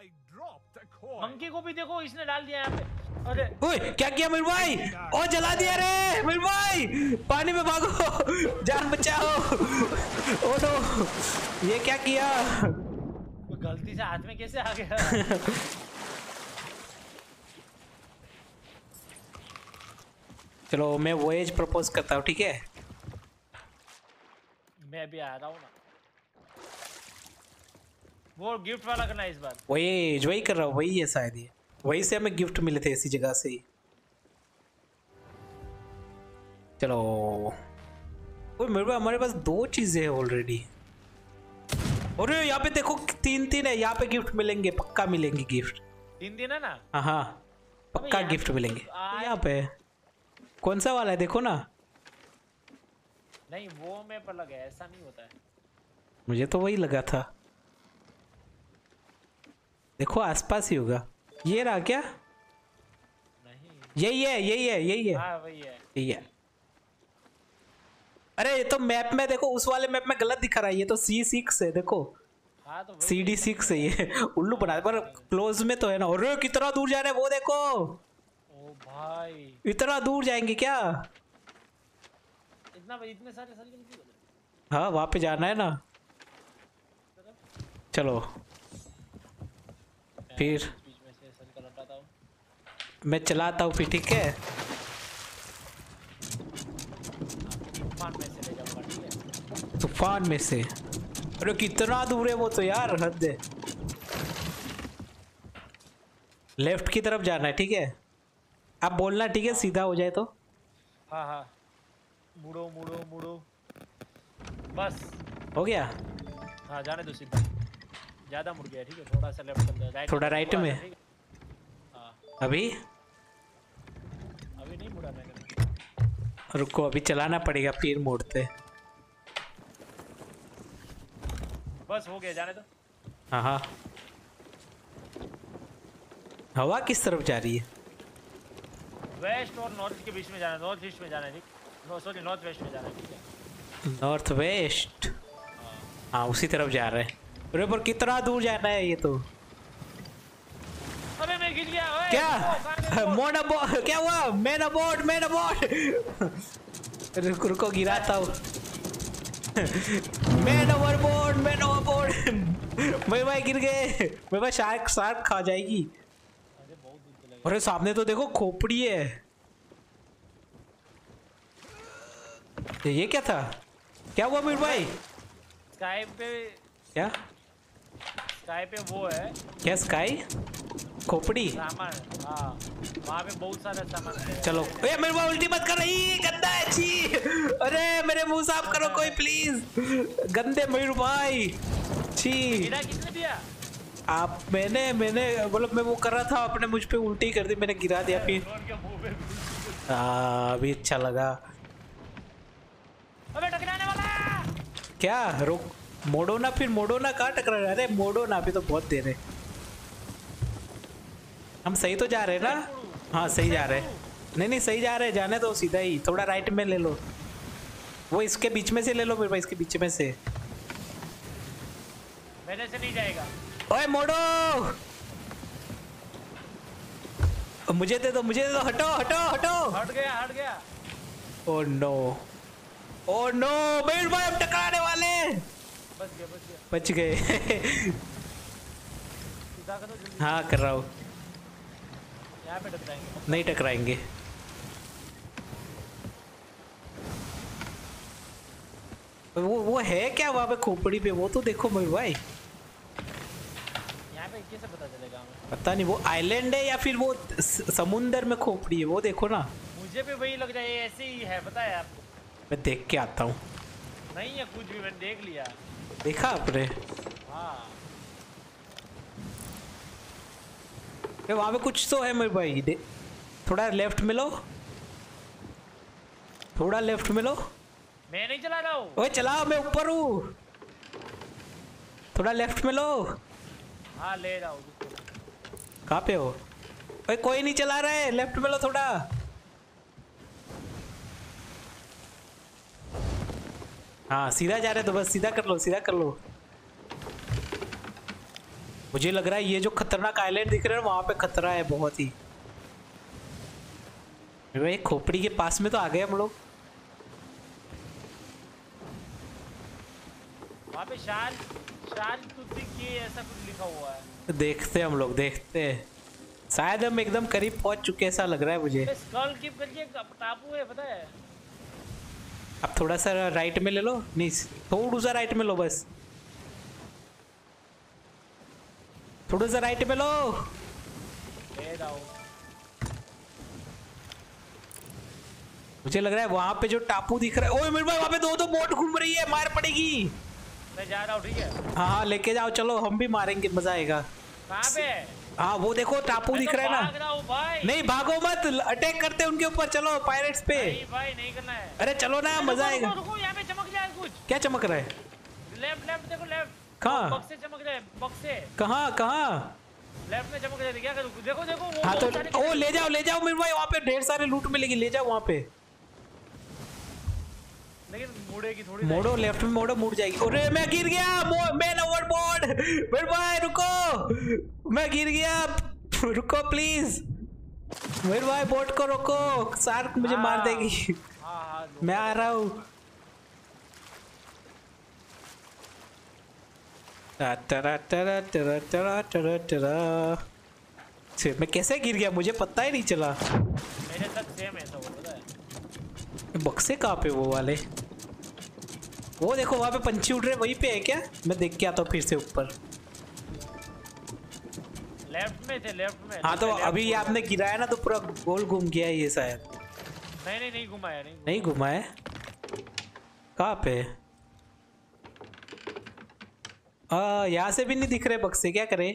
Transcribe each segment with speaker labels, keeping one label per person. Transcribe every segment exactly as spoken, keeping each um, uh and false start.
Speaker 1: Monkey को भी देखो, इसने डाल दिया यहाँ पे। अरे
Speaker 2: ओए क्या किया मेरे भाई? ओ जला दिया रे मेरे भाई, पानी में भागो, जान बचाओ। ओ नो, ये क्या किया?
Speaker 1: गलती से हाथ में कैसे आ गया?
Speaker 2: चलो मैं वॉयेज प्रपोज करता हूँ, ठीक है?
Speaker 1: मैं भी आ रहा हूँ ना। वो गिफ्ट वाला करना है इस बार।
Speaker 2: वॉयेज वही कर रहा हूँ, वही है शायद, ये वही से हमें गिफ्ट मिले थे इसी जगह से ही। चलो ओए मेरे पास, हमारे पास दो चीजें हैं ऑलरेडी। अरे यहाँ पे देखो तीन तीन है, यहाँ पे गिफ्ट मिलेंगे, पक्का मिलेंगे गिफ्ट।
Speaker 1: तीन दिन है ना?
Speaker 2: हाँ हाँ पक्का गिफ्ट मिलेंगे। तो यहाँ पे कौन सा वाला है देखो ना।
Speaker 1: नहीं वो में पर लगा, ऐसा नहीं होता है।
Speaker 2: मुझे तो वही लगा था। देखो आसपास ही होगा। ये रहा क्या?
Speaker 1: नहीं
Speaker 2: यही है यही है यही है।
Speaker 1: हाँ वही है
Speaker 2: यही है। अरे ये तो मैप में देखो, उस वाले मैप में गलत दिखा रहा है, ये तो सी सिक्स है देखो।
Speaker 1: हाँ तो
Speaker 2: सी डी सिक्स है ये। उल्लू बना पर क्लोज में तो है ना। अरे कितना दूर जा रहे हैं वो देखो।
Speaker 1: ओ भाई
Speaker 2: इतना दूर जाएंगे क्या?
Speaker 1: इतना इतने सारे सारे।
Speaker 2: हाँ वहां पे जाना है ना। चलो फिर
Speaker 1: बीच में से सर्कल हटाता हूँ।
Speaker 2: मैं चलाता हूँ फिर, ठीक है?
Speaker 1: तूफान में से ले जाऊंगा, ठीक है?
Speaker 2: तूफान में से? अरे कितना दूर है वो तो यार, हद है। लेफ्ट की तरफ जाना है, ठीक है? आप बोलना, ठीक है? सीधा हो जाए तो।
Speaker 1: हाँ हाँ मुड़ो मुड़ो मुड़ो, बस
Speaker 2: हो गया।
Speaker 1: हाँ जाने दो सीधा, ज्यादा मुड़ गया, ठीक है? थोड़ा सा लेफ्ट चल रहा है,
Speaker 2: थोड़ा राइट में।
Speaker 1: हाँ
Speaker 2: अभी
Speaker 1: अभी नहीं मुड़ा मैंने।
Speaker 2: रुको अभी चलाना पड़ेगा फिर मोड़ते।
Speaker 1: बस हो गया, जाने दो।
Speaker 2: हाँ हाँ हवा किस तरफ जा रही है?
Speaker 1: वेस्ट और नॉर्थ के बीच में जाना है, नॉर्थ ईस्ट में जाना है, ठीक? नो सॉरी नॉर्थ वेस्ट में जाना है, ठीक है?
Speaker 2: North west. हाँ उसी तरफ जा रहे हैं। अरे पर कितना दूर जाना है ये तो?
Speaker 1: अबे मैं गिर गया। ओए
Speaker 2: क्या मोड अबॉर्ड? क्या हुआ? Man aboard man aboard. रुको रुको गिराता हूँ। Man overboard man overboard. भाई भाई गिर गए। भाई भाई शार्क शार्क खा जाएगी।
Speaker 1: अरे बहुत दूर चला गया।
Speaker 2: अरे सामने तो देखो खोपड़ी है। ये क्या था? क्या हुआ मीर भाई?
Speaker 1: स्काई पे
Speaker 2: क्या
Speaker 1: स्काई पे वो है
Speaker 2: क्या? स्काई खोपड़ी
Speaker 1: सामान। हाँ वहाँ पे बहुत सारा सामान है।
Speaker 2: चलो ए मेरे को उल्टी मत कर रही, गंदा है छी। अरे मेरे मुंह साफ करो कोई प्लीज। गंदे मयूर भाई छी।
Speaker 1: गिरा किसने दिया?
Speaker 2: आप मैंने मैंने मतलब मैं वो कर रहा था, अपने मुझ पे उल्टी कर दी, मैंने गिरा दिया फिर। हाँ अभी अच्छा लगा।
Speaker 1: अबे टकराने वाला है।
Speaker 2: क्या रुक, मोड़ो ना फिर, मोड़ो ना, कहाँ टकरा रहा है? अरे मोड़ो ना, अभी तो बहुत देर है। हम सही तो जा रहे हैं ना? हाँ सही जा रहे हैं। नहीं नहीं सही जा रहे हैं, जाने दो सीधा ही। थोड़ा राइट में ले लो, वो इसके बीच में से ले लो मेरे भाई, इसके बीच में से।
Speaker 1: मेरे से नहीं जाएगा।
Speaker 2: ओए मोड़ो, मुझे दे दो मुझे दे दो। हटो हटो हटो।
Speaker 1: हट गया हट गया।
Speaker 2: ओह नो ओह नो मेरे भाई हम टकराने वाले।
Speaker 1: बच गया बच गया।
Speaker 2: बच गए।
Speaker 1: सीधा करो जल्दी।
Speaker 2: हाँ कर रहा हूँ।
Speaker 1: यहाँ पे टकराएंगे।
Speaker 2: नहीं टकराएंगे। वो वो है क्या वहाँ पे खोपड़ी पे? वो तो देखो मेरे भाई।
Speaker 1: यहाँ पे कैसे पता चलेगा हमें?
Speaker 2: पता नहीं वो आइलैंड है या फिर वो समुंदर में खोपड़ी है, वो देखो ना।
Speaker 1: मुझे भी वही लग रहा है, ऐसे ही है, पता है आपको?
Speaker 2: मैं देख के आता हूँ।
Speaker 1: नहीं है कुछ भी, मैंने देख लिया।
Speaker 2: देखा आपने?
Speaker 1: हाँ
Speaker 2: वहाँ पे कुछ तो है मेरे भाई। थोड़ा लेफ्ट में लो, थोड़ा लेफ्ट में लो।
Speaker 1: मैं नहीं चला रहा हूँ।
Speaker 2: ओए चलाओ, मैं ऊपर हूँ। थोड़ा लेफ्ट में लो।
Speaker 1: हाँ ले रहा हूँ।
Speaker 2: कहाँ पे हो? ओए कोई नहीं चला रहा है, लेफ्ट में लो थोड़ा। हाँ सीधा जा रहे तो बस सीधा कर लो, सीधा कर लो। मुझे लग रहा है ये जो खतरनाक आइलैंड दिख रहा है वहां पे खतरा है बहुत ही। भाई खोपड़ी के पास में तो आ गए हम लोग।
Speaker 1: वहाँ पे शाल शाल तुत्ती की ऐसा कुछ लिखा हुआ है।
Speaker 2: देखते हैं हम लोग, देखते हैं। शायद हम एकदम करीब पहुंच चुके ऐसा लग रहा है मुझे।
Speaker 1: स्कल कीप करके टापू है पता है।
Speaker 2: अब थोड़ा सा राइट में ले लो, नहीं थोड़ा सा राइट में लो, बस थोड़ा सा राइट में लो।
Speaker 1: ले जाओ।
Speaker 2: मुझे लग रहा है वहां पे जो टापू दिख रहा है, ओए मेरे भाई वहां पे दो दो बोट घूम रही है, मार पड़ेगी।
Speaker 1: मैं जा रहा हूँ ठीक है।
Speaker 2: हाँ हाँ लेके जाओ, चलो हम भी मारेंगे, मजा आएगा।
Speaker 1: कहाँ पे?
Speaker 2: हाँ वो देखो टापू दिख रहा है ना।
Speaker 1: भाग रहा हूँ भाई।
Speaker 2: नहीं भागो मत, अटैक करते उनके ऊपर, चलो पायरेट्स पे।
Speaker 1: नहीं भाई नहीं करना है।
Speaker 2: अरे चलो ना, मजा आएगा।
Speaker 1: रुको, रुको, यहाँ पे चमक जाए कुछ।
Speaker 2: क्या चमक रहा है?
Speaker 1: लेफ्ट लेफ्ट देखो, लेफ्ट
Speaker 2: कहाँ?
Speaker 1: बक्से चमक रहे, बक्से
Speaker 2: कहाँ कहाँ?
Speaker 1: लेफ्ट में चमक रहे थे, क्या करूँ? देखो देखो वो
Speaker 2: हाँ तो
Speaker 1: बहुत सारे-
Speaker 2: ओ ले जाओ ले जाओ मेरे भाई, वहाँ पे ढेर सारे लूट मिलेगी, ले जाओ वहाँ पे।
Speaker 1: लेकिन मुड़ेगी थोड़ी।
Speaker 2: मोड़ो लेफ्ट में, मोड़ो मुड़ जाएगी। अरे मैं गिर गया, मैन ओवरबोर्ड। मेरे भाई रुको, मैं गिर गया, रुको प्लीज मेरे भाई, बोट को रोको, शार्क मुझे
Speaker 1: हाँ,
Speaker 2: मार देगी।
Speaker 1: हाँ हाँ
Speaker 2: मैं आ रहा हूँ। टरा टरा टरा टरा टरा टरा। छे, मैं कैसे गिर गया मुझे पता ही नहीं चला।
Speaker 1: मेरे साथ सेम ऐसा हुआ पता है।
Speaker 2: बक्से कहाँ पे वो वाले? वो देखो वहाँ पे पंछी उड़ रहे, वहीं पे है क्या? मैं देख के आता हूँ फिर से ऊपर।
Speaker 1: लेफ्ट में थे, लेफ्ट में।
Speaker 2: हाँ तो
Speaker 1: लेफ्ट
Speaker 2: अभी ये
Speaker 1: में।
Speaker 2: आपने गिराया ना तो पूरा गोल घूम गया है ये शायद।
Speaker 1: नहीं नहीं नहीं घुमाया, नहीं
Speaker 2: नहीं घुमा है? कहाँ पे? आ, यहाँ से भी नहीं दिख रहे बक्से, क्या करे?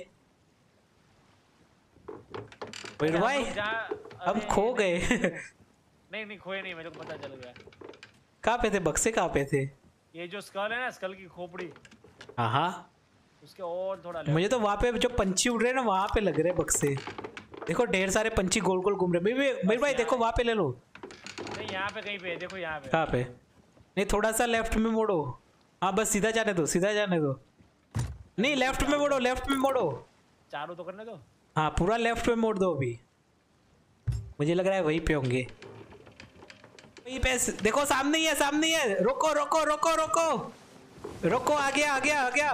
Speaker 1: अरे,
Speaker 2: भाई
Speaker 1: हम लोग जहाँ-
Speaker 2: हम
Speaker 1: अरे,
Speaker 2: खो गए।
Speaker 1: नहीं नहीं खोए नहीं, मेरे को पता चल गया।
Speaker 2: कहाँ पे थे बक्से, कहाँ पे थे?
Speaker 1: ये जो स्कल है ना, स्कल की खोपड़ी,
Speaker 2: हाँ हाँ
Speaker 1: उसके और थोड़ा left।
Speaker 2: मुझे तो वहाँ पे जो पंछी उड़ रहे हैं ना वहाँ पे लग रहे हैं बक्से। देखो ढेर सारे पंछी गोल गोल घूम रहे हैं। मेरे मेरे भाई देखो वहाँ पे ले लो।
Speaker 1: नहीं यहाँ पे कहीं पे, देखो यहाँ पे।
Speaker 2: कहाँ पे? नहीं थोड़ा सा लेफ्ट में मोड़ो। हाँ बस सीधा जाने दो, सीधा जाने दो। नहीं लेफ्ट में मोड़ो, लेफ्ट में मोड़ो।
Speaker 1: चारों तो करने दो।
Speaker 2: हाँ पूरा लेफ्ट में मोड़ दो अभी। मुझे लग रहा है वहीं पे होंगे। वहीं पे देखो, सामने ही है, सामने ही है। रोको रोको रोको रोको रोको, आ गया आ गया आ गया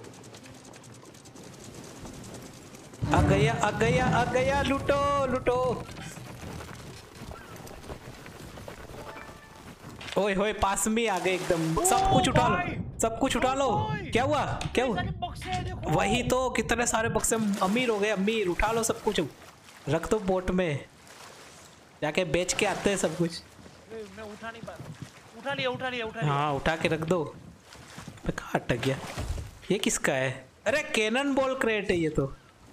Speaker 2: आ गया आ गया आ गया। लूटो लूटो। ओए होए पास में आ गए एकदम। सब कुछ उठा लो, सब कुछ उठा लो। क्या हुआ क्या हुआ? वही तो, कितने सारे बक्से, अमीर हो गए अमीर। उठा लो सब कुछ, रख दो बोट में, जाके बेच के आते हैं सब कुछ।
Speaker 1: मैं उठा नहीं पा रहा। उठा लिया उठा लिया उठा लिया।
Speaker 2: हाँ उठा के रख दो। मैं कहाँ अटक गया? ये किसका है? अरे कैनन बॉल क्रेट है ये तो।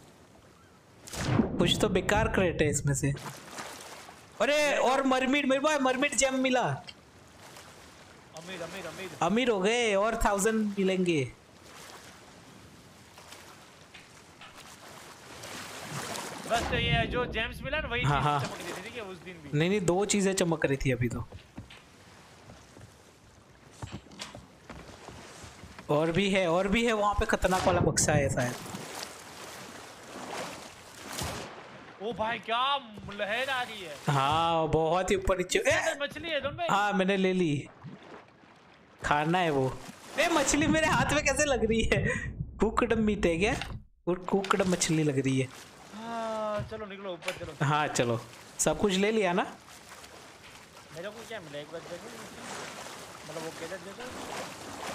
Speaker 2: कुछ तो बेकार क्रेट है इसमें से। अरे और मरमिड, मेरे भाई मरमिड जेम मिला।
Speaker 1: अमीर अमीर अमीर
Speaker 2: अमीर हो गए, और थाउजेंड मिलेंगे।
Speaker 1: बस तो ये जो जेम्स मिला ना, वही
Speaker 2: हाँ,
Speaker 1: चीज़
Speaker 2: हाँ।
Speaker 1: चमक रही थी, ठीक है, उस दिन भी।
Speaker 2: नहीं नहीं दो चीजें चमक रही थी अभी तो। और भी है, और भी है वहां पे, खतरनाक वाला बक्सा है शायद।
Speaker 1: ओ भाई क्या लहर आ रही है।
Speaker 2: हाँ बहुत ही ऊपर नीचे। ए!
Speaker 1: मछली है दोनों में।
Speaker 2: हाँ मैंने ले ली, खाना है वो। ए मछली मेरे हाथ में कैसे लग रही है? कुकड मीट है क्या? कुकड मछली लग रही है।
Speaker 1: हाँ, चलो निकलो ऊपर चलो।
Speaker 2: हाँ चलो, सब कुछ ले लिया ना?
Speaker 1: मेरे को क्या मिला एक बार देखो, मतलब वो कैसे देखो।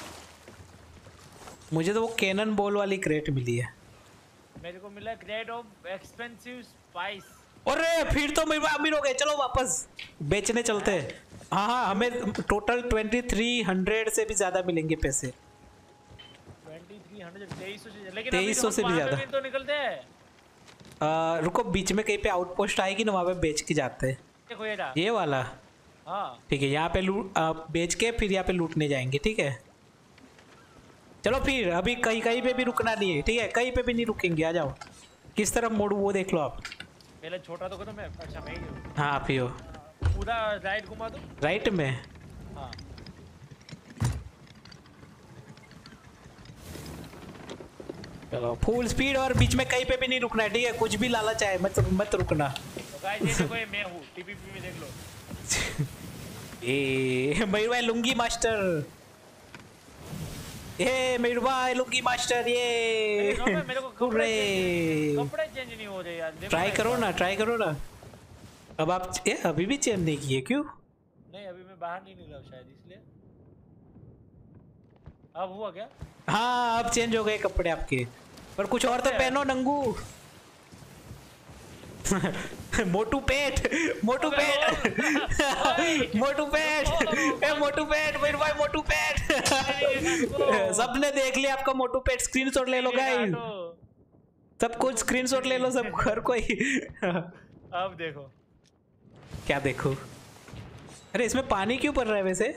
Speaker 2: मुझे तो वो कैनन बॉल वाली क्रेट मिली है।
Speaker 1: मेरे को मिला क्रेट ऑफ एक्सपेंसिव स्पाइस।
Speaker 2: अरे फिर तो मेरे अमीर हो गए। चलो वापस बेचने चलते हैं। हाँ हाँ हमें टोटल ट्वेंटी थ्री हंड्रेड से भी ज्यादा मिलेंगे पैसे।
Speaker 1: तेईस सौ तेईस सौ से, लेकिन
Speaker 2: तेईस सौ से भी ज्यादा
Speaker 1: तो निकलते हैं।
Speaker 2: आ, रुको बीच में कहीं पे आउटपोस्ट आएगी ना, वहाँ पे बेच के जाते हैं।
Speaker 1: देखो ये रहा।
Speaker 2: ये वाला
Speaker 1: हाँ
Speaker 2: ठीक है, यहाँ पे लूट आ, बेच के फिर यहाँ पे लूटने जाएंगे। ठीक है चलो फिर, अभी कहीं कहीं पे भी रुकना नहीं है। ठीक है कहीं पे भी नहीं रुकेंगे, आ जाओ। किस तरफ मोड़ू वो देख लो आप।
Speaker 1: पहले छोटा तो करो मैं। अच्छा मैं ही हूँ।
Speaker 2: हाँ आप ही हो।
Speaker 1: पूरा राइट घुमा दो।
Speaker 2: राइट में?
Speaker 1: हाँ
Speaker 2: चलो फुल स्पीड और बीच में कहीं पे भी नहीं रुकना है, ठीक है? कुछ भी लालच आए मत मत रुकना।
Speaker 1: तो गाइस ये देखो, ये मैं हूँ, टीपीपी में देख लो।
Speaker 2: ए मयूर भाई लुंगी मास्टर, ये मयूर भाई लुंगी मास्टर, ये
Speaker 1: मेरे को कपड़े चेंज कपड़े चेंज नहीं हो रहे यार।
Speaker 2: ट्राई करो ना, ट्राई करो ना। अब आप ए, अभी भी चेंज नहीं किए क्यों?
Speaker 1: नहीं अभी मैं बाहर नहीं निकला शायद इसलिए। अब हुआ क्या?
Speaker 2: हाँ अब चेंज हो गए कपड़े आपके, पर कुछ और तो पहनो नंगू। मोटू पेट, मोटू पेट, मोटू पेट, ए मोटू पेट, मेरे भाई मोटू पेट। सबने देख लिया आपका मोटू पेट, स्क्रीनशॉट ले लो गाइस, सब कुछ स्क्रीनशॉट ले लो सब, हर कोई।
Speaker 1: अब देखो
Speaker 2: क्या देखो? अरे इसमें पानी क्यों पड़ रहा है वैसे?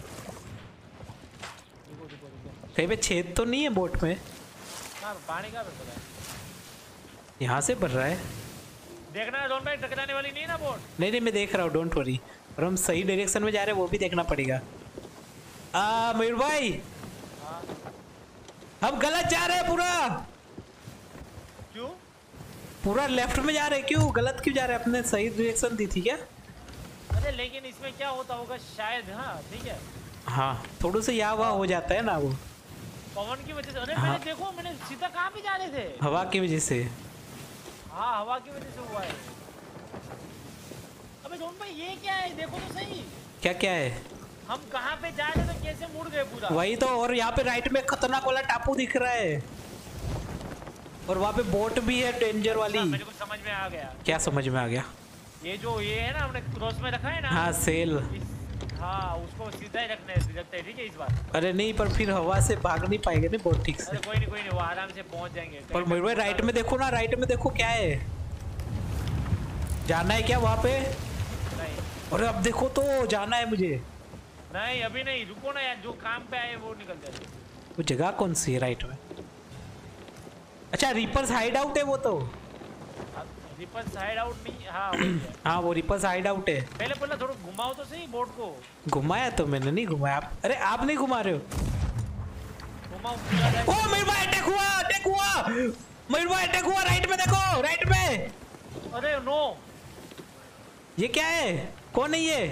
Speaker 2: कहीं पे छेद तो नहीं है बोट में?
Speaker 1: हाँ, पानी कहाँ पे पड़ा है?
Speaker 2: यहाँ से भर रहा है।
Speaker 1: देखना है जॉन भाई, टकराने वाली नहीं है ना बोट?
Speaker 2: नहीं नहीं मैं देख रहा हूँ, डोंट वरी। और हम सही डायरेक्शन में जा रहे हैं वो भी देखना पड़ेगा। आ मयूर भाई
Speaker 1: हाँ।
Speaker 2: हम गलत जा रहे हैं पूरा।
Speaker 1: क्यों?
Speaker 2: पूरा लेफ्ट में जा रहे हैं, क्यों गलत क्यों जा रहे हैं? अपने सही डायरेक्शन दी थी क्या?
Speaker 1: अरे लेकिन इसमें क्या होता होगा शायद। हाँ ठीक है।
Speaker 2: हाँ थोड़ा सा यहाँ वहाँ हो जाता है ना वो,
Speaker 1: पवन की वजह से। अरे
Speaker 2: हाँ।
Speaker 1: मैंने देखो, मैंने सीधा कहाँ पे जा रहे थे?
Speaker 2: हवा की वजह से।
Speaker 1: हाँ हवा की वजह से हुआ है। अबे जोन भाई ये क्या है? देखो तो सही।
Speaker 2: क्या क्या है?
Speaker 1: हम कहाँ पे जा रहे थे तो कैसे मुड़ गए पूरा?
Speaker 2: वही तो, और यहाँ पे राइट में खतरनाक वाला टापू दिख रहा है, और वहाँ पे बोट भी है डेंजर वाली।
Speaker 1: हाँ, मेरे को समझ में आ गया।
Speaker 2: क्या समझ में आ गया?
Speaker 1: ये जो ये है ना, हमने क्रॉस में रखा है ना।
Speaker 2: हाँ सेल।
Speaker 1: इस, हाँ उसको सीधा ही रखने रखते हैं, ठीक है इस बार।
Speaker 2: अरे नहीं पर फिर हवा से भाग नहीं पाएंगे ना बोट ठीक से।
Speaker 1: अरे कोई नहीं कोई नहीं, वो आराम से पहुंच जाएंगे।
Speaker 2: पर मयूर भाई राइट में देखो ना, राइट में देखो क्या है? जाना है क्या वहाँ पे?
Speaker 1: नहीं
Speaker 2: अरे अब देखो तो, जाना है मुझे।
Speaker 1: नहीं अभी नहीं, रुको ना यार, जो काम पे आए वो निकल जाए।
Speaker 2: वो जगह कौन सी है राइट में? अच्छा रिपर्स हाइड आउट है वो तो।
Speaker 1: रिपर साइड आउट नहीं, हाँ वही है।
Speaker 2: हाँ वो रिपर्स हाइड आउट है।
Speaker 1: पहले पहले थोड़ा घुमाओ तो सही बोट को।
Speaker 2: घुमाया तो मैंने नहीं घुमाया। आप अरे आप नहीं घुमा रहे हो।
Speaker 1: घुमाओ।
Speaker 2: ओ मयूर भाई अटैक हुआ, अटैक हुआ, मयूर भाई अटैक हुआ, राइट में देखो, राइट में।
Speaker 1: अरे नो,
Speaker 2: ये क्या है? कौन है ये?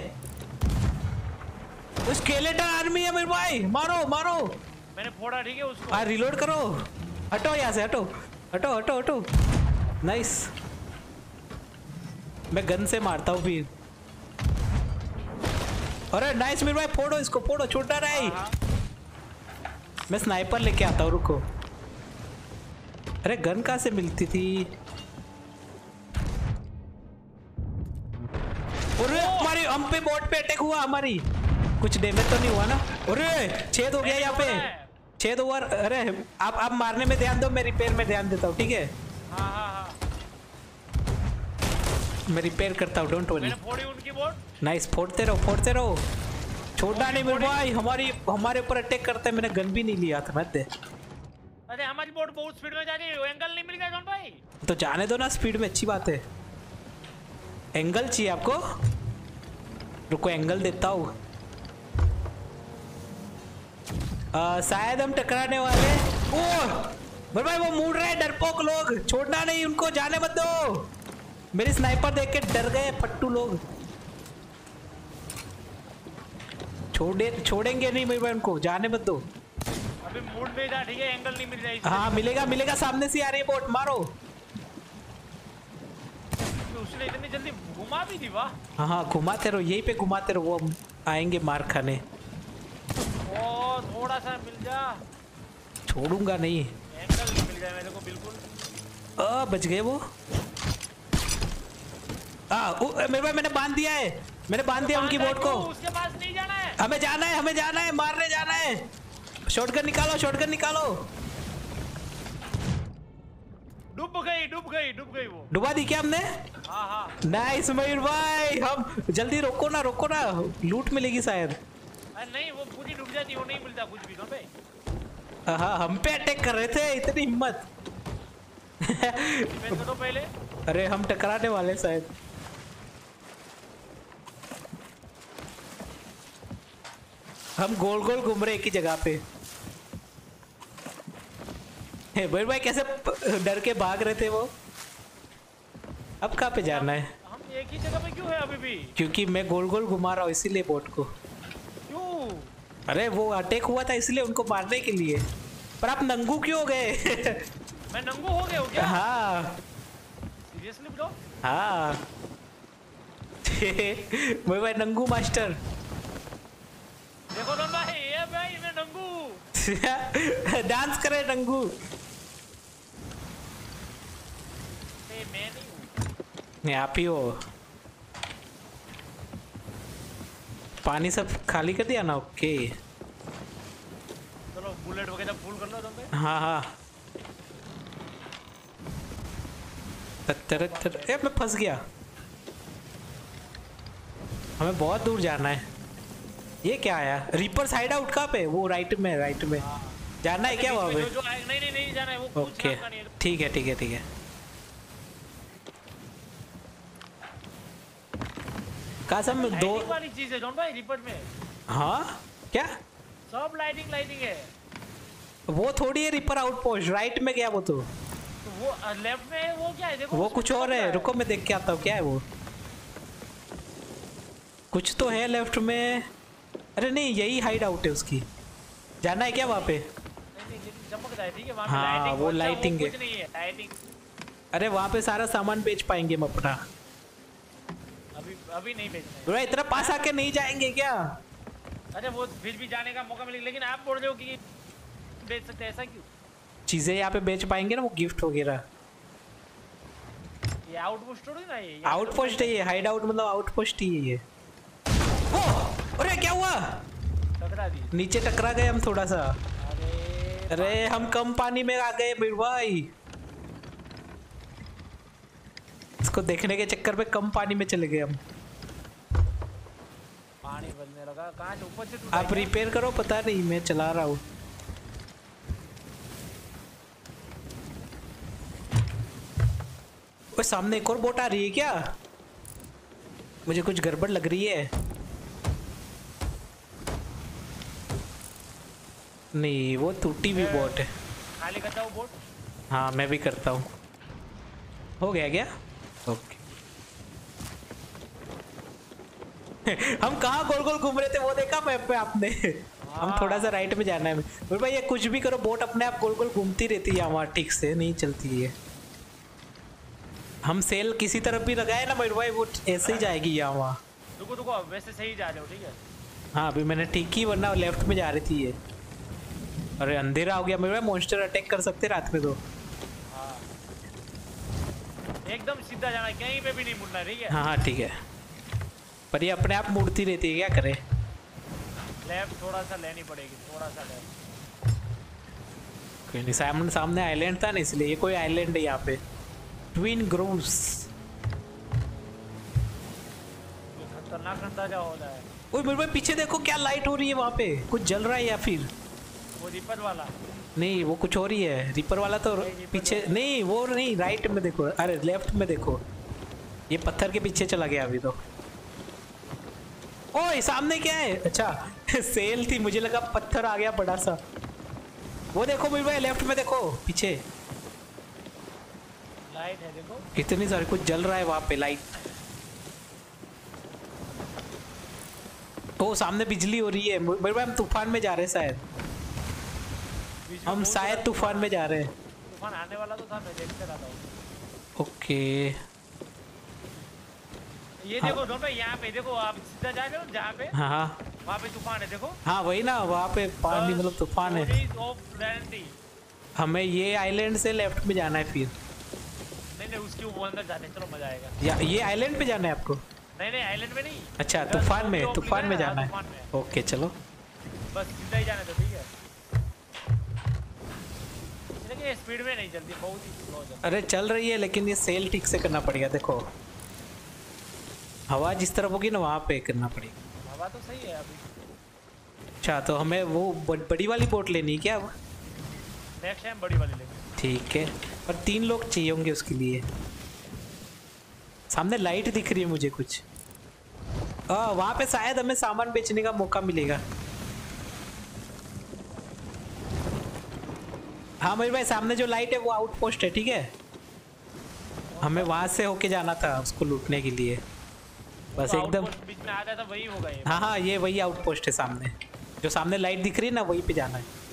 Speaker 2: वो स्केलेटन आर्मी है मयूर भाई, मारो मारो।
Speaker 1: मैंने फोड़ा ठीक है उसको।
Speaker 2: आ रिलोड करो, हटो यहाँ से, हटो हटो हटो हटो। नाइस, मैं गन से मारता हूँ फिर। अरे नाइस मयूर भाई, फोड़ो इसको, फोड़ो, छोटा रहा है। मैं स्नाइपर लेके आता हूँ, रुको। अरे गन कहाँ से मिलती थी? अरे हमारी हम पे बोट पे अटैक हुआ, हमारी कुछ डैमेज तो नहीं हुआ ना? अरे छेद हो गया यहाँ पे, छेद हुआ। अरे आप आप मारने में ध्यान दो, मैं रिपेयर में ध्यान देता हूँ, ठीक है?
Speaker 1: हाँ हाँ हाँ
Speaker 2: मैं रिपेयर करता हूँ, डोंट वरी।
Speaker 1: मैंने फोड़ी उनकी बोट।
Speaker 2: नाइस, फोड़ते रहो फोड़ते रहो, छोड़ना नहीं मेरे भाई। हमारी हमारे ऊपर अटैक करते हैं, मैंने गन भी नहीं लिया था। मत दे।
Speaker 1: अरे हमारी बोट बहुत स्पीड में जा रही है, एंगल नहीं मिल गया जॉन भाई।
Speaker 2: तो जाने दो ना, स्पीड में अच्छी बात है। एंगल चाहिए आपको? रुको एंगल देता हूँ। शायद हम टकराने वाले। ओह मेरे भाई वो मुड़ रहे हैं डरपोक लोग, छोड़ना नहीं उनको, जाने मत दो। मेरी स्नाइपर देख के डर गए फट्टू लोग। छोड़े छोड़ेंगे नहीं मेरे भाई उनको, जाने मत दो।
Speaker 1: अभी मूड में जा, ठीक है? एंगल नहीं मिल रहा है।
Speaker 2: हाँ मिलेगा मिलेगा, सामने से आ रही है बोट, मारो।
Speaker 1: उसने इतनी जल्दी घुमा भी दी, वाह।
Speaker 2: हाँ हाँ घुमाते रहो, यहीं पे घुमाते रहो, वो आएंगे मार खाने।
Speaker 1: ओ थोड़ा सा मिल जा।
Speaker 2: छोड़ूंगा नहीं।
Speaker 1: एंगल नहीं मिल जाए मेरे को बिल्कुल।
Speaker 2: आ बच गए वो। आ, उ, मेरे भाई मैंने बांध दिया है, मैंने बांध दिया उनकी बोट को।
Speaker 1: उसके पास नहीं जाना है,
Speaker 2: हमें जाना है, हमें जाना है, मारने जाना है। शॉटगन निकालो, शॉटगन निकालो।
Speaker 1: डूब गई डूब गई डूब गई वो।
Speaker 2: डुबा दी क्या हमने?
Speaker 1: हाँ हाँ
Speaker 2: नाइस मयूर भाई, हम जल्दी रोको ना, रोको ना, लूट मिलेगी शायद।
Speaker 1: अरे नहीं वो पूरी डूब जाती, वो नहीं मिलता कुछ भी। भाई
Speaker 2: हाँ हम पे अटैक कर रहे थे, इतनी हिम्मत।
Speaker 1: तो पहले
Speaker 2: अरे हम टकराने वाले शायद। हम गोल गोल घूम रहे एक ही जगह पे। भाई भाई कैसे डर के भाग रहे थे वो। अब कहाँ पे जाना है?
Speaker 1: हम एक ही जगह पे क्यों है अभी भी?
Speaker 2: क्योंकि मैं गोल गोल घुमा रहा हूँ इसीलिए बोट को।
Speaker 1: क्यों?
Speaker 2: अरे वो अटैक हुआ था इसलिए उनको मारने के लिए। पर आप नंगू क्यों हो गए?
Speaker 1: मैं नंगू हो गया हूँ क्या?
Speaker 2: हाँ
Speaker 1: सीरियसली ब्रो?
Speaker 2: हाँ भाई भाई नंगू मास्टर।
Speaker 1: देखो ना भाई, ये भाई मैं नंगू।
Speaker 2: डांस करे नंगू।
Speaker 1: मैं नहीं हूँ।
Speaker 2: नहीं आप ही हो। पानी सब खाली कर दिया ना? ओके
Speaker 1: चलो बुलेट वगैरह फुल कर लो तुम पे।
Speaker 2: हाँ हाँ। तर तर ए मैं फंस गया। हमें बहुत दूर जाना है। ये क्या आया? रीपर साइड आउट कहाँ पे? वो राइट में, राइट में जाना है क्या वहाँ पे?
Speaker 1: जो, जो, नहीं नहीं नहीं जाना है वो।
Speaker 2: ओके ठीक है ठीक है ठीक है। कहा सब दो
Speaker 1: वाली चीज है जॉन भाई रिपोर्ट में।
Speaker 2: हाँ क्या?
Speaker 1: सब लाइटिंग लाइटिंग है।
Speaker 2: वो थोड़ी है रिपर आउटपोस्ट, राइट में गया वो तो।
Speaker 1: तो वो लेफ्ट में है, वो क्या है देखो।
Speaker 2: वो कुछ और है, रुको मैं देख के आता हूँ क्या है वो। कुछ तो है लेफ्ट में। अरे नहीं यही हाइड आउट है उसकी। जाना है क्या वहाँ पे?
Speaker 1: चमकता है ठीक है वहाँ पे।
Speaker 2: हाँ
Speaker 1: लाइटिंग
Speaker 2: वो लाइटिंग है।
Speaker 1: कुछ नहीं है लाइटिंग।
Speaker 2: अरे वहाँ पे सारा सामान बेच पाएंगे हम अपना।
Speaker 1: अभी अभी नहीं बेचना
Speaker 2: है। इतना पास आके नहीं जाएंगे क्या?
Speaker 1: अरे वो फिर भी जाने का मौका मिलेगा, लेकिन आप बोल रहे हो कि बेच सकते हैं, ऐसा क्यों?
Speaker 2: चीजें यहाँ पे बेच पाएंगे ना वो गिफ्ट वगैरह।
Speaker 1: ये आउटपोस्ट थोड़ी ना ये।
Speaker 2: आउटपोस्ट है ये, हाइड आउट मतलब आउटपोस्ट ही है ये। ओ अरे क्या हुआ?
Speaker 1: टकरा दी।
Speaker 2: नीचे टकरा गए हम थोड़ा सा।
Speaker 1: अरे
Speaker 2: अरे हम कम पानी में आ गए मेरे भाई। इसको देखने के चक्कर में कम पानी में चले गए हम।
Speaker 1: पानी बदलने लगा। कहाँ से ऊपर से?
Speaker 2: आप रिपेयर करो, पता नहीं मैं चला रहा हूँ। वो सामने एक और बोट आ रही है क्या? मुझे कुछ गड़बड़ लग रही है। नहीं वो टूटी हुई बोट है।
Speaker 1: खाली करता हूँ बोट।
Speaker 2: हाँ मैं भी करता हूँ। हो गया क्या? ओके। हम कहाँ गोल गोल घूम रहे थे वो देखा मैप पे आपने? हम थोड़ा सा राइट में जाना है। बोल भाई ये कुछ भी करो बोट अपने आप गोल गोल घूमती रहती है वहाँ, ठीक से नहीं चलती है। हम सेल किसी तरफ भी लगाए ना मेरे भाई वो ऐसे ही जाएगी यहाँ वहाँ।
Speaker 1: रुको रुको वैसे सही जा रहे हो ठीक है।
Speaker 2: हाँ अभी मैंने ठीक ही, वरना लेफ्ट में जा रही थी ये। अरे अंधेरा हो गया मेरे भाई, मॉन्स्टर अटैक कर सकते रात में तो।
Speaker 1: हाँ एकदम सीधा जाना है, कहीं पे भी नहीं मुड़ना ठीक है।
Speaker 2: हाँ हाँ ठीक है। पर ये अपने आप मुड़ती रहती है, क्या करे?
Speaker 1: लेफ्ट थोड़ा सा लेनी पड़ेगी, थोड़ा सा लेफ्ट।
Speaker 2: कोई नहीं, सामने सामने आइलैंड था ना इसलिए। ये कोई आइलैंड है यहाँ पे, ट्विन ग्रोव्स।
Speaker 1: खतरनाक अंदाजा हो रहा है।
Speaker 2: ओए मेरे भाई पीछे देखो क्या लाइट हो रही है वहाँ पे, कुछ जल रहा है या फिर
Speaker 1: वो रिपर वाला?
Speaker 2: नहीं वो कुछ और ही है। रिपर वाला तो पीछे नहीं, वो नहीं राइट में देखो, अरे लेफ्ट में देखो। ये पत्थर के पीछे चला गया अभी तो। ओए सामने क्या है? अच्छा सेल थी, मुझे लगा पत्थर आ गया बड़ा सा। वो देखो मेरे भाई लेफ्ट में देखो पीछे
Speaker 1: लाइट है देखो।
Speaker 2: कितनी सारी कुछ जल रहा है वहाँ पे लाइट। ओ सामने बिजली हो रही है मेरे भाई। हम तूफान में जा रहे हैं शायद। हम शायद तूफान में जा रहे हैं।
Speaker 1: तूफान आने वाला तो था, मैं देखते रहा था।
Speaker 2: ओके
Speaker 1: ये
Speaker 2: हाँ।
Speaker 1: देखो दोनों यहाँ पे देखो, आप सीधा जा रहे हो जहाँ पे।
Speaker 2: हाँ हाँ
Speaker 1: वहाँ पे तूफान है देखो।
Speaker 2: हाँ वही ना, वहाँ पे पानी मतलब तूफान है। हमें ये आइलैंड से लेफ्ट में जाना है फिर।
Speaker 1: नहीं नहीं उसके ऊपर अंदर जाने, चलो मजा आएगा।
Speaker 2: या ये आइलैंड पे जाना है आपको?
Speaker 1: नहीं नहीं आइलैंड में नहीं।
Speaker 2: अच्छा तूफान में, तूफान में जाना है। ओके चलो
Speaker 1: बस सीधा ही जाने दो ठीक है। लेकिन स्पीड में नहीं चलती, बहुत ही स्लो चलती।
Speaker 2: अरे चल रही है लेकिन ये सेल ठीक से करना पड़ेगा। देखो हवा जिस तरफ होगी ना वहाँ पे करना पड़ेगा।
Speaker 1: हवा तो सही है अभी।
Speaker 2: अच्छा तो हमें वो बड़ी वाली बोट लेनी है क्या अब?
Speaker 1: नेक्स्ट टाइम बड़ी वाली लेंगे।
Speaker 2: ठीक है, पर तीन लोग चाहिए होंगे उसके लिए। सामने लाइट दिख रही है मुझे कुछ। आ, वहाँ पे शायद हमें सामान बेचने का मौका मिलेगा। हाँ मेरे भाई सामने जो लाइट है वो आउटपोस्ट है, ठीक है। हमें वहां से होके जाना था उसको लूटने के लिए, बस
Speaker 1: तो
Speaker 2: एकदम।
Speaker 1: outpost बीच में आ गया था, वही होगा ये।
Speaker 2: हाँ हाँ ये वही आउटपोस्ट है सामने, जो सामने लाइट दिख रही है ना वहीं पे जाना है।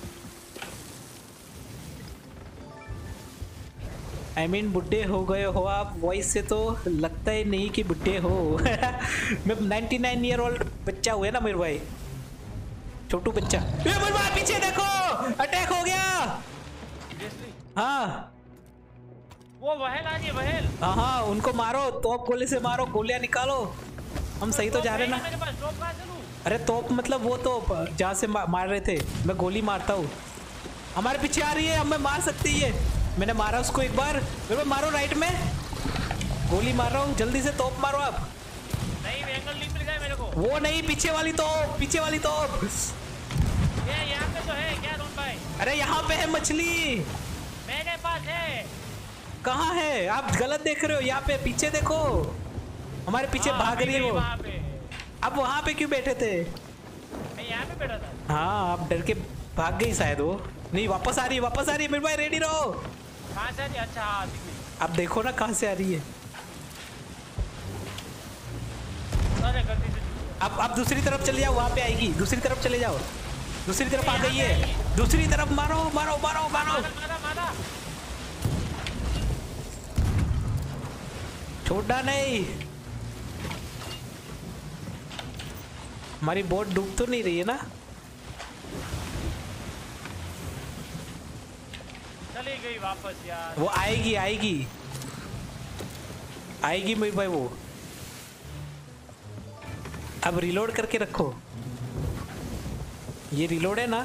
Speaker 2: आई I मीन mean, बुड्ढे हो गए हो आप, वॉइस से तो लगता ही नहीं कि बुड्ढे हो। मैं नाइन्टी नाइन ईयर ओल्ड बच्चा हुए ना मेरे भाई, छोटू बच्चा। ये मेरे भाई पीछे देखो, अटैक हो गया।
Speaker 1: Seriously?
Speaker 2: हाँ
Speaker 1: वो वहेल आ रही है, वहेल।
Speaker 2: हाँ हाँ उनको मारो, तोप गोले से मारो, गोलियां निकालो। हम सही तो जा रहे ना।
Speaker 1: मेरे पास टॉप कहां से लूं?
Speaker 2: अरे तोप मतलब वो तोप जहाँ से मा, मार रहे थे, मैं गोली मारता हूँ। हमारे पीछे आ रही है, हमें मार सकती है। मैंने मारा उसको एक बार, मेरे को मारो राइट में, गोली मार रहा हूँ, जल्दी से तोप मारो आप।
Speaker 1: नहीं एंगल नहीं मिल गया मेरे को।
Speaker 2: वो नहीं, पीछे वाली तोप, पीछे वाली तोप।
Speaker 1: ये यहाँ पे तो है क्या रोन भाई?
Speaker 2: अरे यहाँ पे है मछली।
Speaker 1: मेरे पास है।
Speaker 2: कहाँ है? आप गलत देख रहे हो, यहाँ पे पीछे देखो, हमारे पीछे
Speaker 1: हाँ,
Speaker 2: भाग रही है वो।
Speaker 1: वहाँ पे।
Speaker 2: अब वहाँ पे क्यों बैठे थे?
Speaker 1: मैं यहाँ पे बैठा था।
Speaker 2: हाँ आप डर के भाग गई शायद वो। नहीं वापस आ रही है, वापस आ रही है मेरे भाई, रेडी रहो।
Speaker 1: कहाँ से आ रही है? अच्छा हाँ दिख गई।
Speaker 2: अब देखो ना कहाँ से आ रही है।
Speaker 1: अरे गलती से।
Speaker 2: अब अब दूसरी तरफ चले जाओ, वहाँ पे आएगी, दूसरी तरफ चले जाओ। दूसरी तरफ आ गई है, दूसरी तरफ मारो मारो मारो मारो।
Speaker 1: मारा मारा।
Speaker 2: छोड़ना नहीं। हमारी बोट डूब तो नहीं रही है ना?
Speaker 1: चली गई वापस यार।
Speaker 2: वो आएगी आएगी आएगी मेरे भाई वो। अब रिलोड करके रखो, ये रिलोड है ना?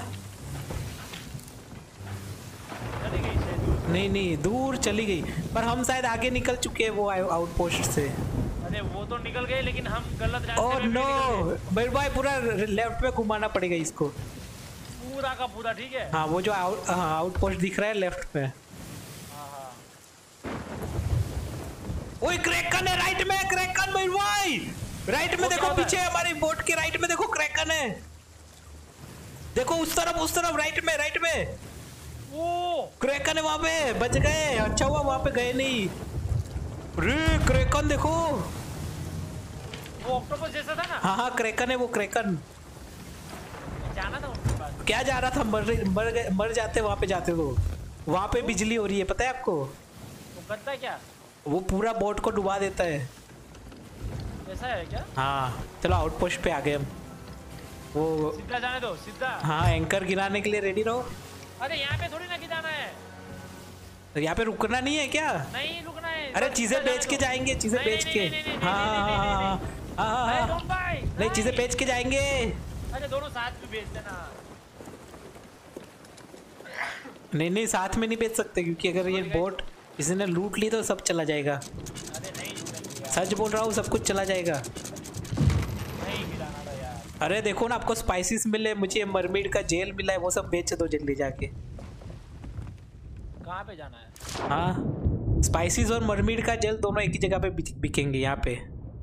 Speaker 1: चली गई शायद।
Speaker 2: नहीं नहीं दूर चली गई, पर हम शायद आगे निकल चुके हैं वो आउटपोस्ट से।
Speaker 1: अरे वो तो निकल गए लेकिन हम गलत रास्ते
Speaker 2: ओह
Speaker 1: में भी
Speaker 2: नो
Speaker 1: निकल गए।
Speaker 2: मेरे भाई पूरा लेफ्ट में घुमाना पड़ेगा इसको,
Speaker 1: पूरा का पूरा ठीक है।
Speaker 2: हाँ वो जो आउट हाँ आउटपोस्ट दिख रहा है लेफ्ट में।
Speaker 1: हाँ हाँ।
Speaker 2: ओए क्रैकन है राइट में, क्रैकन मेरे भाई राइट में देखो, पीछे हमारी बोट के राइट में देखो क्रैकन है। देखो उस तरफ उस तरफ राइट में राइट में
Speaker 1: ओ
Speaker 2: क्रैकन है वहां पे। बच गए, अच्छा हुआ वहां पे गए नहीं। रे क्रैकन देखो,
Speaker 1: वो ऑक्टोपस जैसा था ना।
Speaker 2: हाँ हाँ क्रैकन है वो, क्रैकन।
Speaker 1: जाना था उनके पास।
Speaker 2: क्या जा रहा था, मर मर गए, मर जाते वहां पे जाते तो। वहां पे बिजली हो रही है पता है आपको?
Speaker 1: वो करता क्या?
Speaker 2: वो पूरा बोट को डुबा देता है।
Speaker 1: ऐसा है क्या?
Speaker 2: हाँ चलो आउटपोस्ट पे आ गए हम। वो
Speaker 1: सीधा जाने दो सीधा।
Speaker 2: हाँ एंकर गिराने के लिए रेडी रहो।
Speaker 1: अरे यहाँ पे थोड़ी ना गिराना है।
Speaker 2: तो यहाँ पे रुकना नहीं है क्या?
Speaker 1: नहीं रुकना है।
Speaker 2: अरे चीजें बेच के जाएंगे, चीजें बेच के। हाँ हाँ हाँ
Speaker 1: अरे
Speaker 2: हाँ
Speaker 1: डोंट बाय।
Speaker 2: नहीं चीजें बेच के जाएंगे।
Speaker 1: अरे दोनों साथ में बेच देना।
Speaker 2: नहीं नहीं साथ में नहीं बेच सकते, क्योंकि अगर ये बोट किसी ने लूट ली तो सब चला जाएगा।
Speaker 1: अरे नहीं लूटेंगे यार।
Speaker 2: सच बोल रहा हूँ, सब कुछ चला जाएगा।
Speaker 1: नहीं गिराना था यार।
Speaker 2: अरे देखो ना आपको स्पाइसेस मिले, मुझे मरमेड का जेल मिला है, वो सब बेच दो जल्दी जाके।
Speaker 1: कहाँ पे जाना है?
Speaker 2: हाँ स्पाइसेस और मरमेड का जेल दोनों एक ही जगह पे बिक- बिकेंगे यहाँ पे।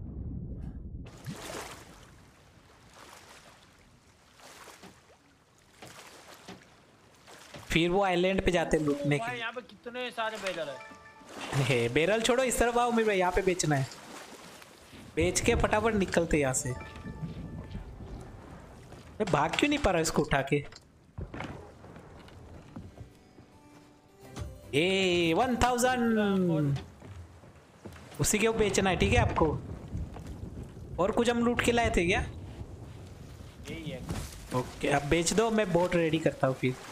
Speaker 2: फिर वो आइलैंड पे जाते हैं लूटने के
Speaker 1: भाई
Speaker 2: लिए।
Speaker 1: यहाँ पे कितने सारे बेलर है।
Speaker 2: हे बेरल छोड़ो, इस तरफ आओ, मेरे यहाँ पे बेचना है। बेच के फटाफट निकलते यहाँ से। मैं भाग क्यों नहीं पा रहा इसको उठा के? ए वन थाउजेंड उसी के वो बेचना है, ठीक है आपको? और कुछ हम लूट के लाए थे क्या?
Speaker 1: यही है।
Speaker 2: ओके अब बेच दो, मैं बोट रेडी करता हूँ फिर।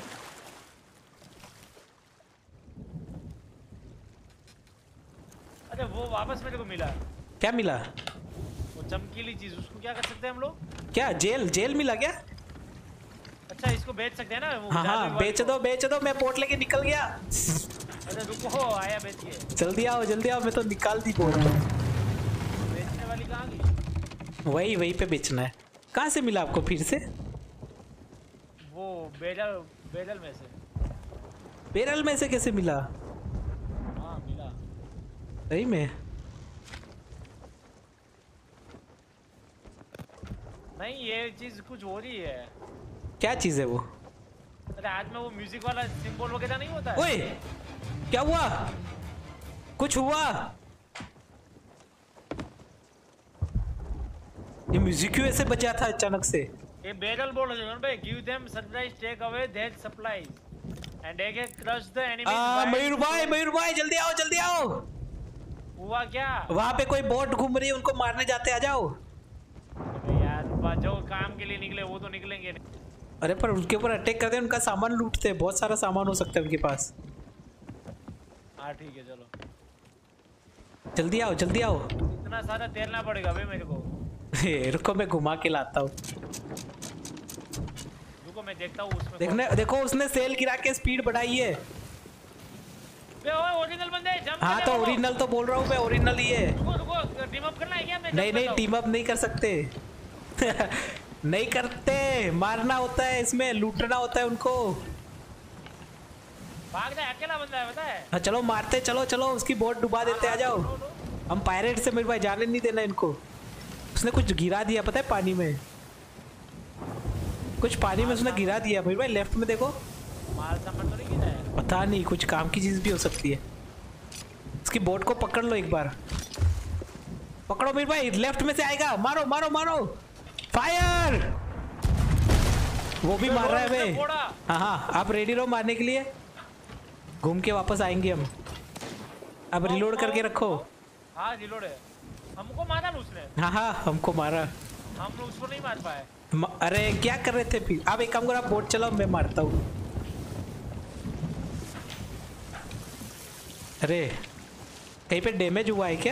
Speaker 1: अरे वो वापस मेरे को मिला।
Speaker 2: क्या मिला?
Speaker 1: वो चमकीली चीज, उसको क्या कर सकते हैं हम लोग?
Speaker 2: क्या जेल जेल मिला क्या?
Speaker 1: अच्छा इसको बेच सकते हैं ना वो
Speaker 2: हाँ
Speaker 1: जादुई
Speaker 2: हाँ
Speaker 1: वाली
Speaker 2: बेच
Speaker 1: को।
Speaker 2: दो बेच दो, मैं बोट लेके निकल गया।
Speaker 1: अरे रुको आया बेच के।
Speaker 2: जल्दी आओ जल्दी आओ, मैं तो निकाल दी बोट।
Speaker 1: बेचने वाली कहाँ गई?
Speaker 2: वही वही पे बेचना है। कहाँ से मिला आपको फिर से?
Speaker 1: वो बेलर बेलर में से।
Speaker 2: बेरल में से कैसे मिला?
Speaker 1: हाँ मिला।
Speaker 2: सही में?
Speaker 1: नहीं ये चीज कुछ हो रही है।
Speaker 2: क्या चीज़ है वो?
Speaker 1: पता है, आज में वो म्यूजिक वाला सिंबल वगैरह नहीं होता है।
Speaker 2: ओए क्या हुआ? कुछ हुआ? ये म्यूजिक क्यों ऐसे बजा था अचानक से?
Speaker 1: ये बैरल बोल रहे हैं भाई, give them surprise, take away their supplies and they can crush the enemy.
Speaker 2: आ मयूर भाई, मयूर भाई जल्दी आओ, जल्दी आओ।
Speaker 1: हुआ क्या?
Speaker 2: वहाँ पे कोई बोट घूम रही है, उनको मारने जाते, आ जाओ।
Speaker 1: यार जो काम के लिए निकले वो तो निकलेंगे नहीं।
Speaker 2: अरे पर उनके ऊपर अटैक करते हैं, उनका सामान लूटते हैं, बहुत सारा सामान हो सकता है उनके पास।
Speaker 1: हाँ ठीक है चलो,
Speaker 2: जल्दी आओ, जल्दी आओ।
Speaker 1: इतना सारा तैरना पड़ेगा भाई मेरे को।
Speaker 2: रुको मैं घुमा के लाता हूँ।
Speaker 1: रुको मैं देखता हूँ उसमें।
Speaker 2: देखने देखो उसने सेल गिरा के स्पीड बढ़ाई है।
Speaker 1: ओरिजिनल बंदे जंप।
Speaker 2: हाँ तो ओरिजिनल तो बोल रहा हूँ मैं, ओरिजिनल ही है।
Speaker 1: रुको रुको, टीम अप करना है क्या? मैं
Speaker 2: नहीं नहीं टीम अप नहीं कर सकते। नहीं करते, मारना होता है इसमें, लूटना होता है उनको।
Speaker 1: भाग जाए, अकेला बंदा है, पता है।
Speaker 2: हाँ चलो मारते, चलो चलो उसकी बोट डुबा देते, आ जाओ। हम पायरेट से मेरे भाई जाने नहीं देना इनको। उसने कुछ गिरा दिया पता है पानी में, कुछ पानी में उसने गिरा दिया मेरे भाई। लेफ्ट में देखो,
Speaker 1: माल सामान तो नहीं गिरा है।
Speaker 2: पता नहीं, कुछ काम की चीज भी हो सकती है। उसकी बोट को पकड़ लो एक बार, पकड़ो मेरे भाई, लेफ्ट में से आएगा, मारो मारो मारो, फायर। वो भी मार रहा है भाई। हाँ हाँ आप रेडी रहो मारने के लिए, घूम के वापस आएंगे हम। अब रिलोड करके रखो।
Speaker 1: हाँ रिलोड है। हमको मारा ना उसने।
Speaker 2: हाँ हाँ हमको मारा,
Speaker 1: हम लोग उसको नहीं मार पाए।
Speaker 2: अरे क्या कर रहे थे फिर? आप एक काम करो, आप बोट चलाओ, मैं मारता हूँ। अरे कहीं पे डैमेज हुआ है क्या?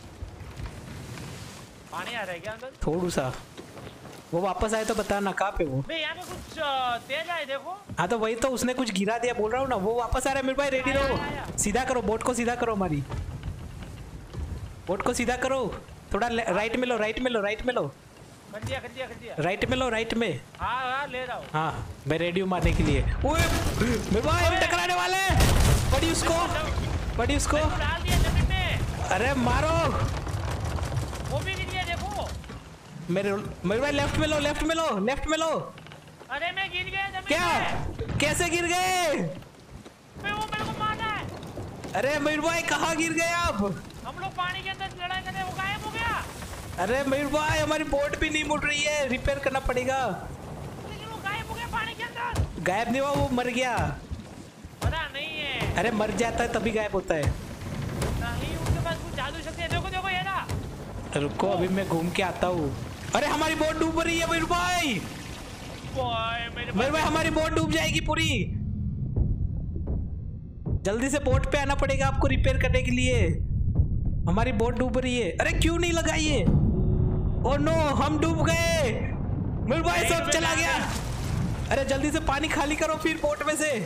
Speaker 1: पानी आ रहा है क्या अंदर?
Speaker 2: थोड़ा सा। वो वापस आए तो बताना कहाँ पे वो।
Speaker 1: मैं यहाँ पे कुछ तेज आए देखो।
Speaker 2: हाँ तो वही तो, उसने कुछ गिरा दिया बोल रहा हूँ ना। वो वापस आ रहा है मेरे भाई, रेडी रहो। सीधा करो बोट को, सीधा करो, हमारी बोट को सीधा करो। थोड़ा राइट में लो, राइट में लो, राइट में लो,
Speaker 1: कर दिया कर दिया कर दिया।
Speaker 2: राइट में लो, राइट में।
Speaker 1: हाँ हाँ ले रहा हूँ।
Speaker 2: हाँ मैं रेडी हूँ मारने के लिए। ओए मेरे भाई हम टकराने वाले हैं। पड़ी उसको, पड़ी उसको।
Speaker 1: डाल दिया जमीन में।
Speaker 2: अरे मारो।
Speaker 1: वो भी गिर गया देखो।
Speaker 2: मेरे मेरे भाई लेफ्ट में लो, लेफ्ट में लो, लेफ्ट में लो।
Speaker 1: अरे मैं गिर गया जमीन
Speaker 2: क्या
Speaker 1: में।
Speaker 2: कैसे गिर गए?
Speaker 1: मैं वो मेरे को मारना है।
Speaker 2: अरे मयूर भाई कहाँ गिर गए आप?
Speaker 1: हम लोग पानी के अंदर लड़ाई कर रहे, वो गायब हो गया।
Speaker 2: अरे मयूर भाई हमारी बोट भी नहीं मुड़ रही है, रिपेयर करना पड़ेगा।
Speaker 1: लेकिन वो गायब हो गया पानी के अंदर।
Speaker 2: गायब नहीं हुआ, वो मर गया।
Speaker 1: पता नहीं है।
Speaker 2: अरे मर जाता है तभी गायब होता है।
Speaker 1: नहीं उनके पास कुछ जादू शक्ति है। देखो देखो ये ना।
Speaker 2: रुको अभी मैं घूम के आता हूँ। अरे हमारी बोट डूब रही है मयूर भाई। मयूर भाई हमारी बोट डूब जाएगी पूरी। जल्दी से बोट पे आना पड़ेगा आपको रिपेयर करने के लिए। हमारी बोट डूब रही है। अरे क्यों नहीं लगाई है? ओह नो हम डूब गए। मयूर भाई सब चला गया। अरे जल्दी से पानी खाली करो फिर बोट में से।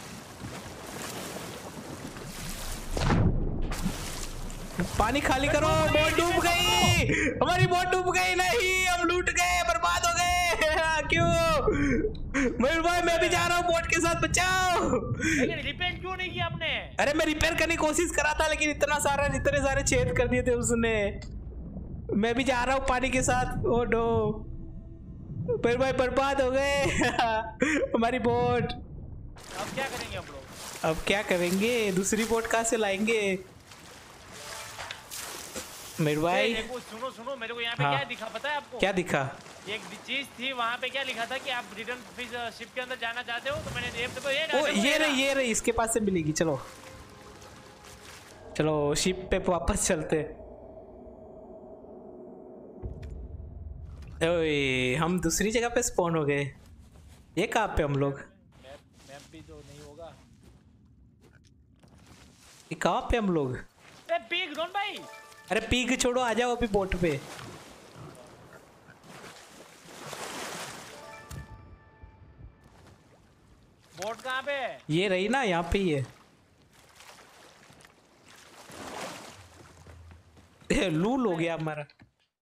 Speaker 2: पानी खाली करो, बोट डूब गई, हमारी बोट डूब गई। नहीं हम लूट गए, बर्बाद हो गए। क्यों? मयूर भाई मैं भी जा रहा हूँ बोट के साथ, बचाओ।
Speaker 1: लेकिन रिपेयर क्यों नहीं किया आपने?
Speaker 2: अरे मैं रिपेयर करने की कोशिश करा था, लेकिन इतना सारा इतने सारे छेद कर दिए थे उसने। मैं भी जा रहा हूँ पानी के साथ। ओ नो मयूर भाई बर्बाद हो गए। हमारी बोट।
Speaker 1: अब क्या करेंगे हम लोग?
Speaker 2: अब क्या करेंगे? दूसरी बोट कहाँ से लाएंगे? मेरे भाई
Speaker 1: देखो सुनो सुनो, मेरे को यहाँ पे
Speaker 2: हाँ।
Speaker 1: क्या दिखा पता है आपको?
Speaker 2: क्या दिखा?
Speaker 1: एक चीज थी वहाँ पे, क्या लिखा था कि आप रिटर्न शिप के अंदर जाना चाहते हो, तो मैंने ये देखो ये
Speaker 2: ओ ये रही ये रही, इसके पास से मिलेगी। चलो चलो शिप पे वापस चलते। ओए हम दूसरी जगह पे स्पॉन हो गए। ये कहाँ पे हम लोग?
Speaker 1: मैप मैप भी तो नहीं होगा।
Speaker 2: ये कहाँ पे हम लोग?
Speaker 1: ए पीक डॉन भाई।
Speaker 2: अरे पीक छोड़ो, आ जाओ अभी बोट पे।
Speaker 1: बोट कहाँ पे?
Speaker 2: ये रही ना, यहाँ पे ही है। लूल हो गया हमारा।